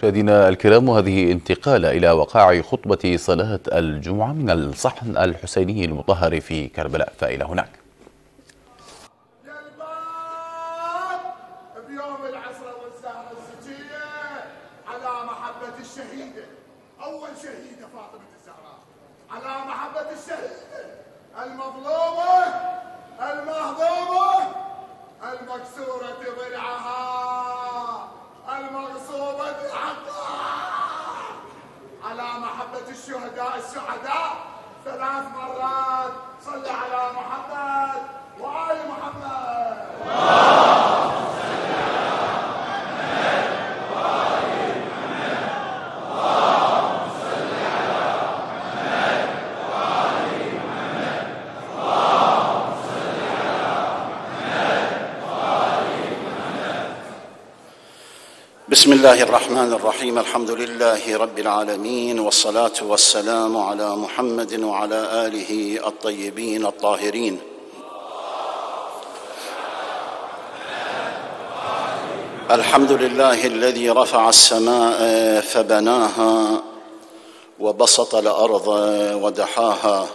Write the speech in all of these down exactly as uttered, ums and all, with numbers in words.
مشاهدينا الكرام، وهذه انتقال إلى وقاع خطبة صلاة الجمعة من الصحن الحسيني المطهر في كربلاء، فإلى هناك. بيوم العصر والزهرة الزكية على محبة الشهيدة، أول شهيدة فاطمة الزهراء، على محبة الشهيدة المظلومة المهضومة المكسورة ضلعها المغصوبة حقها، على محبة الشهداء السعداء ثلاث مرات. صل على محمد وآل محمد. بسم الله الرحمن الرحيم. الحمد لله رب العالمين، والصلاة والسلام على محمد وعلى آله الطيبين الطاهرين. الحمد لله الذي رفع السماء فبناها وبسط الأرض ودحاها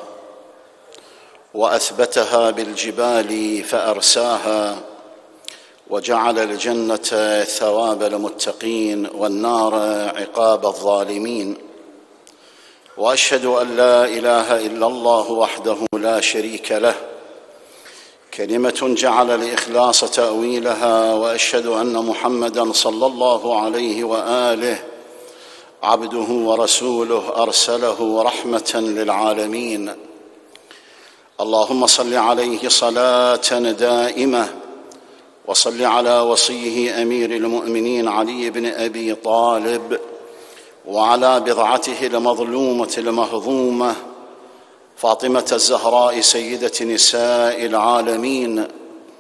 وأثبتها بالجبال فأرساها، وجعل الجنة ثواب المتقين والنار عقاب الظالمين. وأشهد أن لا إله إلا الله وحده لا شريك له، كلمة جعل الإخلاص تأويلها. وأشهد أن محمدًا صلى الله عليه وآله عبده ورسوله أرسله رحمة للعالمين. اللهم صل عليه صلاة دائمة، وصل على وصيه أمير المؤمنين علي بن أبي طالب، وعلى بضعته المظلومة المهضومة فاطمة الزهراء سيدة نساء العالمين،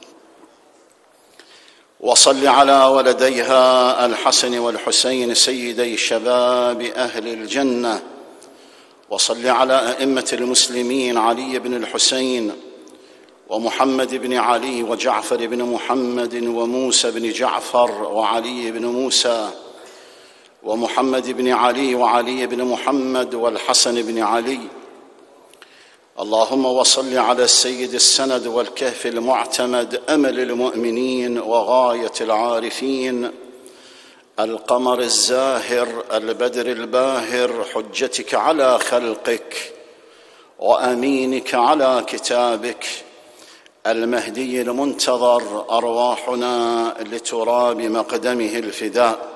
وصل على ولديها الحسن والحسين سيدي شباب أهل الجنة، وصل على أئمة المسلمين علي بن الحسين ومحمد بن علي وجعفر بن محمد وموسى بن جعفر وعلي بن موسى ومحمد بن علي وعلي بن محمد والحسن بن علي. اللهم وصل على السيد السند والكهف المعتمد أمل المؤمنين وغاية العارفين، القمر الزاهر البدر الباهر، حجتك على خلقك وأمينك على كتابك، المهدي المنتظر، أرواحنا لتراب مقدمه الفداء.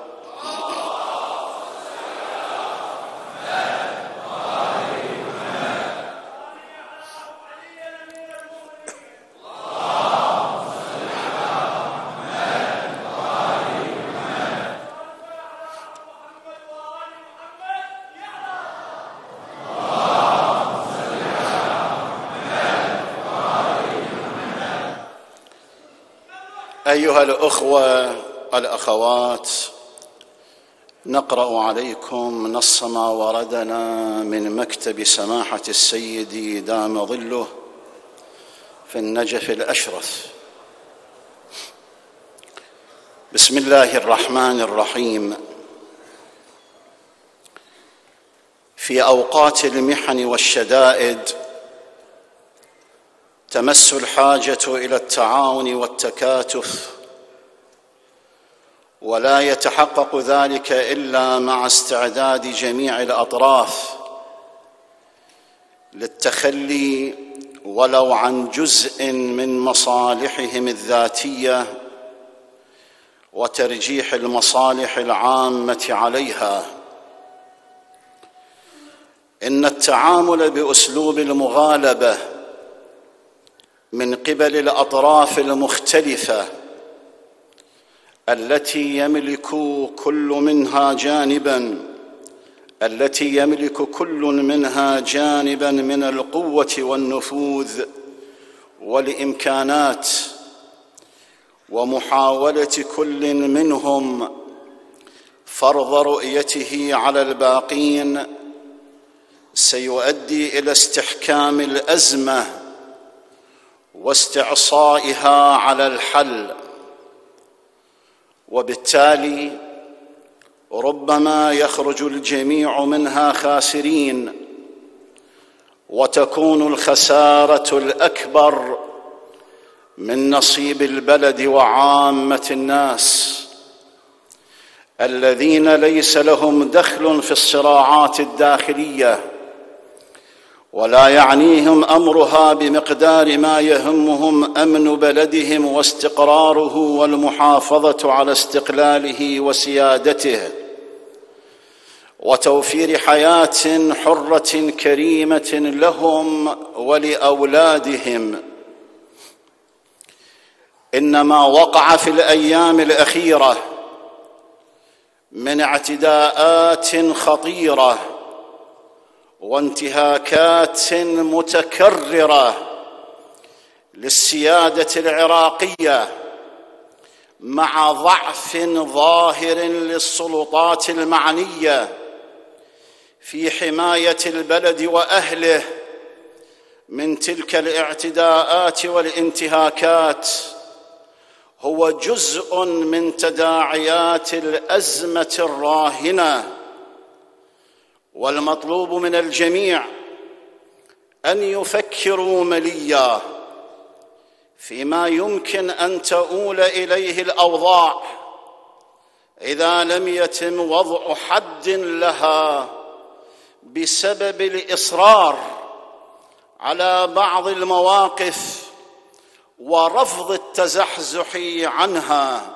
أيها الأخوة الأخوات، نقرأ عليكم نص ما وردنا من مكتب سماحة السيد دام ظله في النجف الأشرف. بسم الله الرحمن الرحيم. في أوقات المحن والشدائد تمس الحاجة إلى التعاون والتكاتف، ولا يتحقق ذلك إلا مع استعداد جميع الأطراف للتخلي ولو عن جزء من مصالحهم الذاتية وترجيح المصالح العامة عليها. إن التعامل بأسلوب المغالبة من قبل الأطراف المختلفة التي يملك كل منها جانباً التي يملك كل منها جانباً من القوة والنفوذ والإمكانات، ومحاولة كل منهم فرض رؤيته على الباقين، سيؤدي إلى استحكام الأزمة واستعصائها على الحل. وبالتالي ربما يخرج الجميع منها خاسرين، وتكون الخسارة الأكبر من نصيب البلد وعامة الناس الذين ليس لهم دخل في الصراعات الداخلية، ولا يعنيهم أمرها بمقدار ما يهمهم أمن بلدهم واستقراره والمحافظة على استقلاله وسيادته وتوفير حياة حرة كريمة لهم ولأولادهم. إنما وقع في الأيام الأخيرة من اعتداءات خطيرة وانتهاكات متكررة للسيادة العراقية مع ضعف ظاهر للسلطات المعنية في حماية البلد وأهله من تلك الاعتداءات والانتهاكات، هو جزء من تداعيات الأزمة الراهنة. والمطلوب من الجميع أن يفكروا مليا فيما يمكن أن تؤول إليه الأوضاع إذا لم يتم وضع حد لها بسبب الإصرار على بعض المواقف ورفض التزحزح عنها.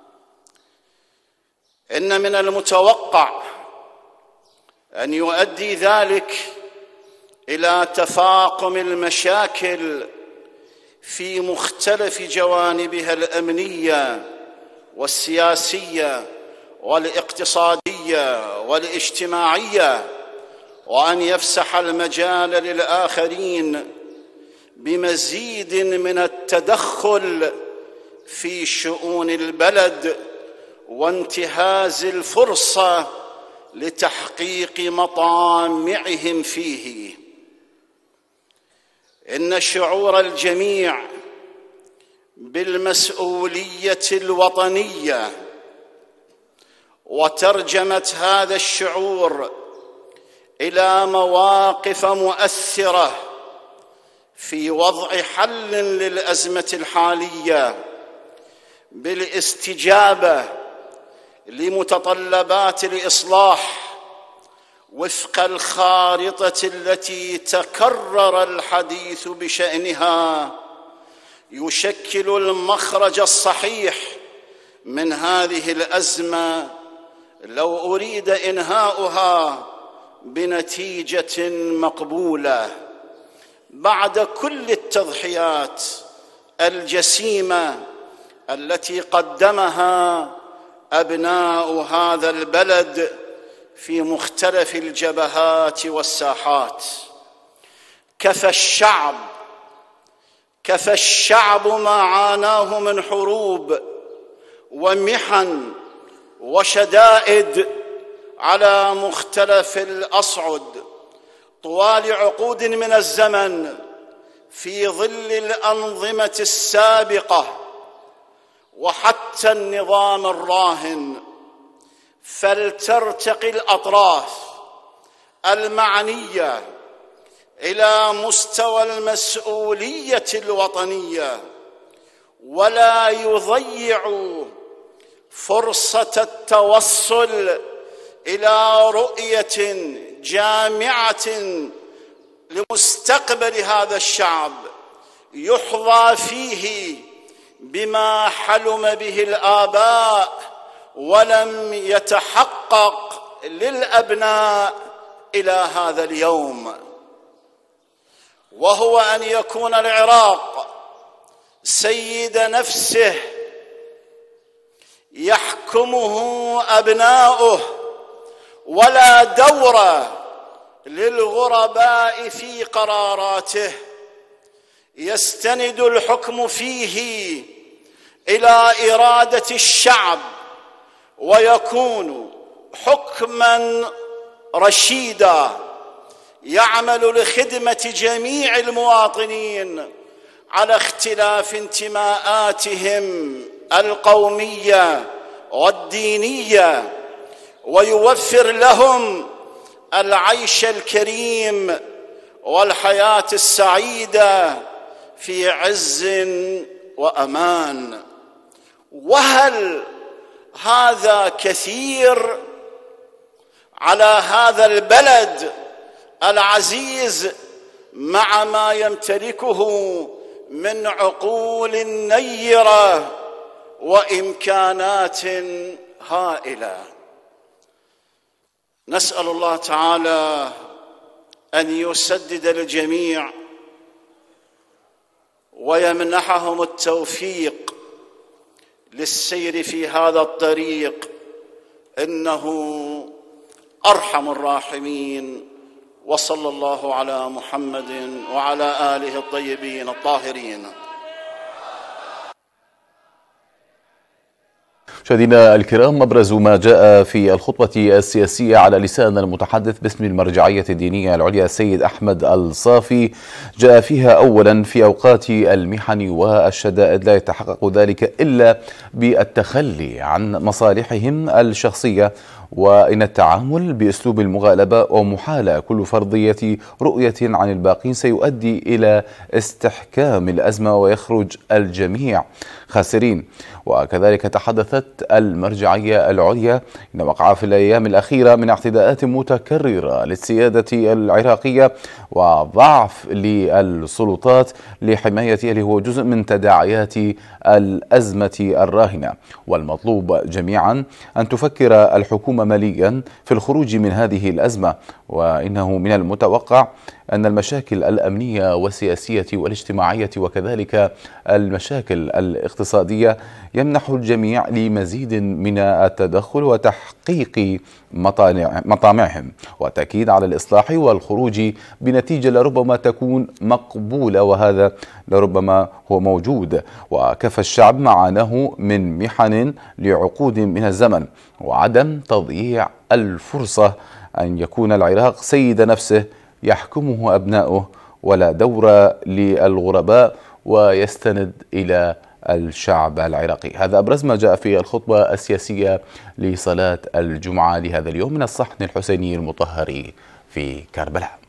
إن من المتوقع أن يؤدي ذلك إلى تفاقم المشاكل في مختلف جوانبها الأمنية والسياسية والاقتصادية والاجتماعية، وأن يفسح المجال للآخرين بمزيد من التدخل في شؤون البلد وانتهاز الفرصة لتحقيق مطامعهم فيه. إن شعور الجميع بالمسؤولية الوطنية وترجمة هذا الشعور إلى مواقف مؤثرة في وضع حل للأزمة الحالية بالاستجابة لمتطلبات الإصلاح وفق الخارطة التي تكرر الحديث بشأنها، يشكل المخرج الصحيح من هذه الأزمة لو أريد إنهاؤها بنتيجة مقبولة بعد كل التضحيات الجسيمة التي قدمها أبناء هذا البلد في مختلف الجبهات والساحات. كفى الشعب كفى الشعب ما عاناه من حروب ومحن وشدائد على مختلف الأصعد طوال عقود من الزمن في ظل الأنظمة السابقة وحتى النظام الراهن. فلترتقي الأطراف المعنية إلى مستوى المسؤولية الوطنية ولا يضيعوا فرصة التوصل إلى رؤية جامعة لمستقبل هذا الشعب يحظى فيه بما حلم به الآباء ولم يتحقق للأبناء إلى هذا اليوم، وهو أن يكون العراق سيد نفسه يحكمه أبناؤه، ولا دور للغرباء في قراراته، يستند الحكم فيه إلى إرادة الشعب ويكون حكماً رشيداً يعمل لخدمة جميع المواطنين على اختلاف انتماءاتهم القومية والدينية، ويوفر لهم العيش الكريم والحياة السعيدة في عز وأمان. وهل هذا كثير على هذا البلد العزيز مع ما يمتلكه من عقول نيرة وإمكانات هائلة؟ نسأل الله تعالى أن يسدد الجميع ويمنحهم التوفيق للسير في هذا الطريق، إنه أرحم الراحمين. وصلى الله على محمد وعلى آله الطيبين الطاهرين. مشاهدينا الكرام، أبرز ما جاء في الخطبة السياسية على لسان المتحدث باسم المرجعية الدينية العليا السيد أحمد الصافي جاء فيها أولا: في أوقات المحن والشدائد لا يتحقق ذلك إلا بالتخلي عن مصالحهم الشخصية، وإن التعامل بأسلوب المغالبة ومحالة كل فرضية رؤية عن الباقين سيؤدي إلى استحكام الأزمة ويخرج الجميع خاسرين. وكذلك تحدثت المرجعية العليا إن وقع في الأيام الأخيرة من اعتداءات متكررة للسيادة العراقية وضعف للسلطات لحمايتها، اللي هو جزء من تداعيات الأزمة الراهنة. والمطلوب جميعا أن تفكر الحكومة مليا في الخروج من هذه الأزمة، وإنه من المتوقع أن المشاكل الأمنية والسياسية والاجتماعية وكذلك المشاكل الاقتصادية يمنح الجميع لمزيد من التدخل وتحقيق مطامعهم، والتأكيد على الإصلاح والخروج بنتيجة لربما تكون مقبولة، وهذا لربما هو موجود. وكفى الشعب معاناه من محن لعقود من الزمن، وعدم تضييع الفرصة أن يكون العراق سيد نفسه يحكمه أبناؤه ولا دور للغرباء ويستند إلى الشعب العراقي. هذا أبرز ما جاء في الخطبة السياسية لصلاة الجمعة لهذا اليوم من الصحن الحسيني المطهر في كربلاء.